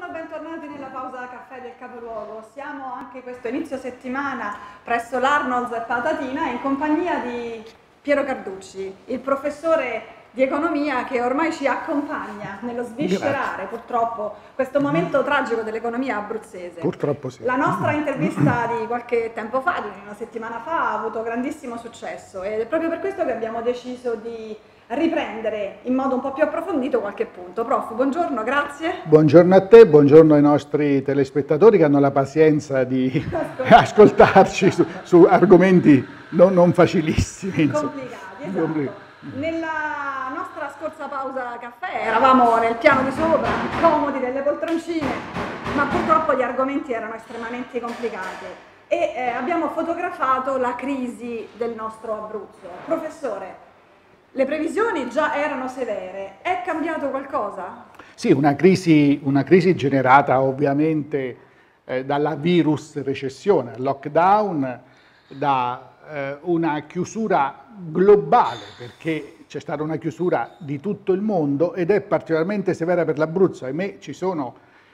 bentornati nella pausa caffè del capoluogo. Siamo anche questo inizio settimana presso l'Arnold's e Patatina in compagnia di Piero Carducci, il professore di economia che ormai ci accompagna nello sviscerare purtroppo questo momento tragico dell'economia abruzzese. Purtroppo sì. La nostra intervista di qualche tempo fa, di una settimana fa, ha avuto grandissimo successo ed è proprio per questo che abbiamo deciso di riprendere in modo un po' più approfondito qualche punto. Prof, buongiorno, grazie. Buongiorno a te, buongiorno ai nostri telespettatori che hanno la pazienza di ascoltarci su argomenti non facilissimi. Complicati, esatto. Nella nostra scorsa pausa caffè eravamo nel piano di sopra, comodi delle poltroncine, ma purtroppo gli argomenti erano estremamente complicati e abbiamo fotografato la crisi del nostro Abruzzo. Professore, le previsioni già erano severe, è cambiato qualcosa? Sì, una crisi generata ovviamente dalla virus recessione, lockdown, da una chiusura globale, perché c'è stata una chiusura di tutto il mondo ed è particolarmente severa per l'Abruzzo. Ahimè, ci sono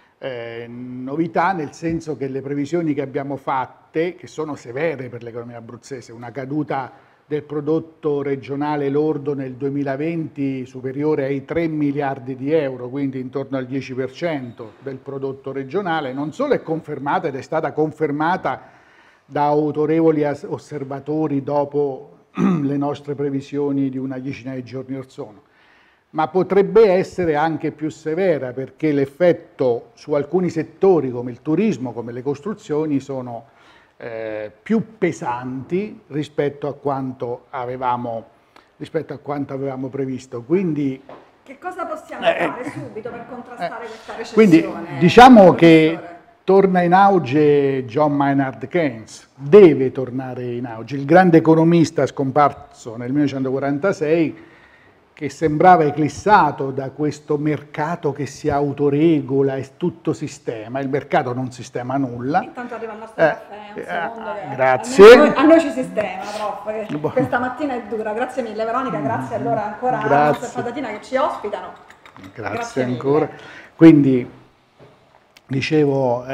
novità, nel senso che le previsioni che abbiamo fatte, che sono severe per l'economia abruzzese, una caduta del prodotto regionale lordo nel 2020 superiore ai 3 miliardi di euro, quindi intorno al 10% del prodotto regionale, non solo è confermata ed è stata confermata da autorevoli osservatori dopo le nostre previsioni di una decina di giorni or sono, ma potrebbe essere anche più severa perché l'effetto su alcuni settori come il turismo, come le costruzioni, sono più pesanti rispetto a quanto avevamo previsto. Quindi, che cosa possiamo fare subito per contrastare questa recessione? Quindi diciamo che torna in auge John Maynard Keynes, deve tornare in auge, il grande economista scomparso nel 1946, che sembrava eclissato da questo mercato che si autoregola e tutto sistema. Il mercato non sistema nulla. Intanto arriva il nostro caffè, un secondo. Grazie. A noi ci sistema, prof, che questa mattina è dura. Grazie mille Veronica, grazie allora ancora alla nostra Patatina che ci ospitano. Grazie ancora. Quindi, dicevo,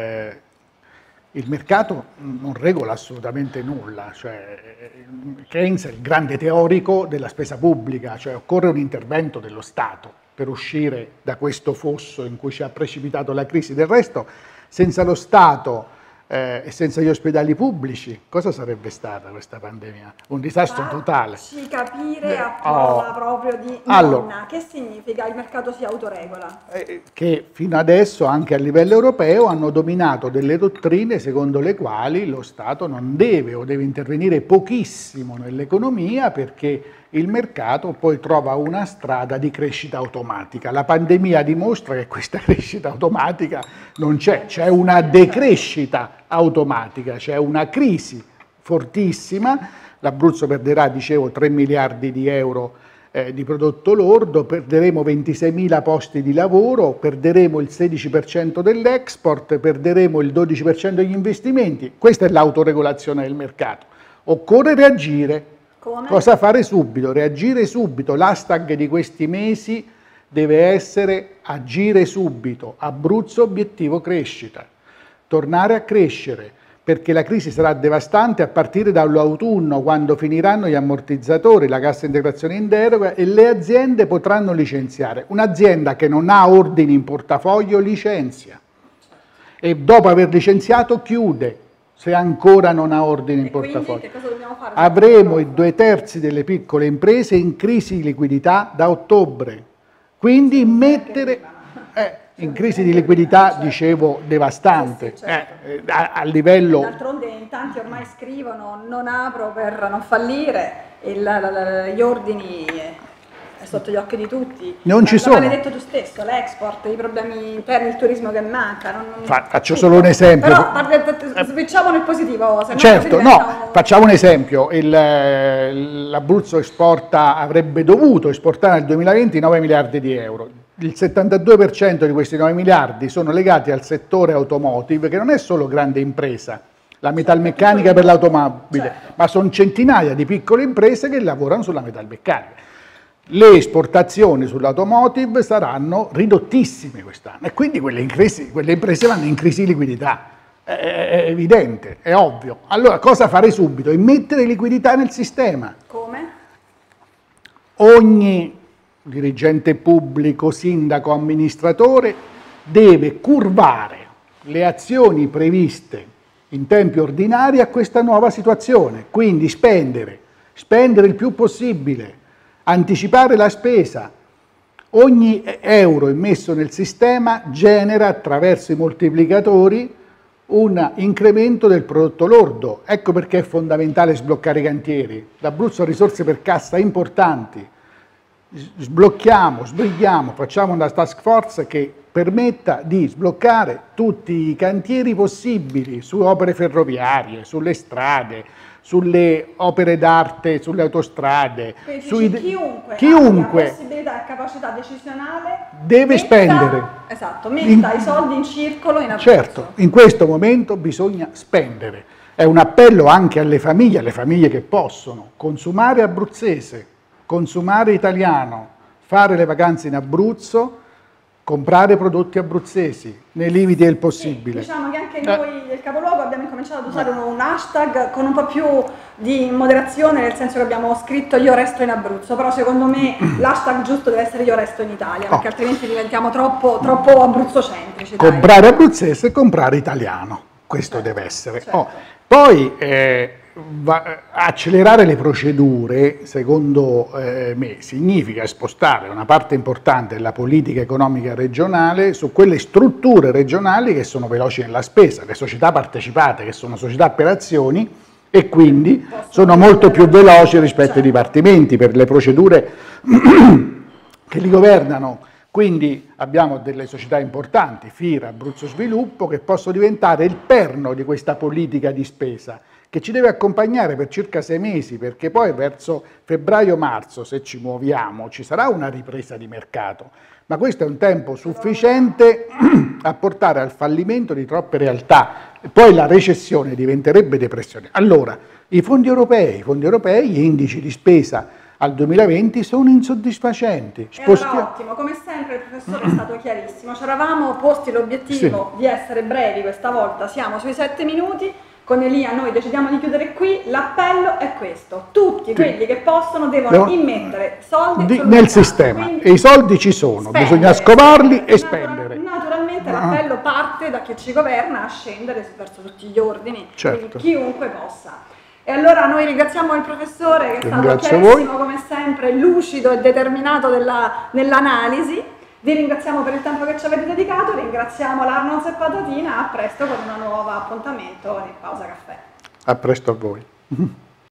il mercato non regola assolutamente nulla, cioè Keynes è il grande teorico della spesa pubblica, cioè occorre un intervento dello Stato per uscire da questo fosso in cui ci ha precipitato la crisi. Del resto, senza lo Stato e senza gli ospedali pubblici, cosa sarebbe stata questa pandemia? Un disastro totale. Facci capire a prova proprio di nonna, che significa il mercato si autoregola? Che fino adesso anche a livello europeo hanno dominato delle dottrine secondo le quali lo Stato non deve o deve intervenire pochissimo nell'economia perché il mercato poi trova una strada di crescita automatica. La pandemia dimostra che questa crescita automatica non c'è, c'è una decrescita automatica, c'è una crisi fortissima. L'Abruzzo perderà, dicevo, 3 miliardi di euro di prodotto lordo, perderemo 26.000 posti di lavoro, perderemo il 16% dell'export, perderemo il 12% degli investimenti. Questa è l'autoregolazione del mercato. Occorre reagire. Come? Cosa fare subito? Reagire subito. L'hashtag di questi mesi deve essere agire subito. Abruzzo obiettivo crescita. Tornare a crescere, perché la crisi sarà devastante a partire dall'autunno, quando finiranno gli ammortizzatori, la cassa integrazione in deroga e le aziende potranno licenziare. Un'azienda che non ha ordini in portafoglio licenzia e dopo aver licenziato chiude. Se ancora non ha ordine in portafoglio. Quindi, che cosa dobbiamo fare? Avremo i 2/3 delle piccole imprese in crisi di liquidità da ottobre. Quindi mettere in crisi di liquidità, dicevo, devastante. Sì, certo. A livello... D'altronde in tanti ormai scrivono non apro per non fallire, gli ordini sotto gli occhi di tutti. Non ci sono. L'hai detto tu stesso, l'export, i problemi interni, il turismo che manca. Faccio solo un esempio. Però switchiamo nel positivo. Se certo, no, facciamo un esempio. L'Abruzzo avrebbe dovuto esportare nel 2020 9 miliardi di euro. Il 72% di questi 9 miliardi sono legati al settore automotive, che non è solo grande impresa, la metalmeccanica per l'automobile, ma sono centinaia di piccole imprese che lavorano sulla metalmeccanica. le esportazioni sull'automotive saranno ridottissime quest'anno e quindi quelle imprese vanno in crisi di liquidità. È evidente, è ovvio. Allora cosa fare subito? Immettere liquidità nel sistema. Come? Ogni dirigente pubblico, sindaco, amministratore deve curvare le azioni previste in tempi ordinari a questa nuova situazione, quindi spendere il più possibile, anticipare la spesa. Ogni euro immesso nel sistema genera attraverso i moltiplicatori un incremento del prodotto lordo. Ecco perché è fondamentale sbloccare i cantieri. L'Abruzzo ha risorse per cassa importanti. Sblocchiamo, sbrighiamo, facciamo una task force che permetta di sbloccare tutti i cantieri possibili su opere ferroviarie, sulle strade, sulle opere d'arte, sulle autostrade. Chiunque ha possibilità e capacità decisionale deve spendere. Esatto, metta i soldi in circolo in Abruzzo. Certo, in questo momento bisogna spendere. È un appello anche alle famiglie che possono consumare abruzzese, consumare italiano, fare le vacanze in Abruzzo, comprare prodotti abruzzesi nei limiti del possibile. Sì, diciamo che anche noi del capoluogo abbiamo incominciato ad usare un hashtag con un po' più di moderazione, nel senso che abbiamo scritto io resto in Abruzzo, però secondo me l'hashtag giusto deve essere io resto in Italia, perché altrimenti diventiamo troppo abruzzocentrici. Comprare abruzzese e comprare italiano, questo deve essere. Certo. Poi accelerare le procedure, secondo me, significa spostare una parte importante della politica economica regionale su quelle strutture regionali che sono veloci nella spesa, le società partecipate, che sono società per azioni e quindi sono molto più veloci rispetto ai dipartimenti per le procedure che li governano. Quindi abbiamo delle società importanti, FIRA, Abruzzo Sviluppo, che possono diventare il perno di questa politica di spesa, che ci deve accompagnare per circa 6 mesi, perché poi verso febbraio-marzo, se ci muoviamo, ci sarà una ripresa di mercato, ma questo è un tempo sufficiente a portare al fallimento di troppe realtà, poi la recessione diventerebbe depressione. Allora, i fondi europei, gli indici di spesa al 2020 sono insoddisfacenti. Allora, ottimo, come sempre il professore è stato chiarissimo, ci eravamo posti l'obiettivo di essere brevi questa volta, siamo sui 7 minuti, con Elia noi decidiamo di chiudere qui, l'appello è questo, tutti quelli che possono devono immettere soldi nel sistema, e i soldi ci sono, bisogna scovarli e spendere. Naturalmente l'appello parte da chi ci governa a scendere verso tutti gli ordini, quindi chiunque possa. E allora noi ringraziamo il professore che è stato chiarissimo come sempre, lucido e determinato nell'analisi. Vi ringraziamo per il tempo che ci avete dedicato, ringraziamo l'Arnolds e Patatina, a presto con un nuovo appuntamento in Pausa Caffè. A presto a voi.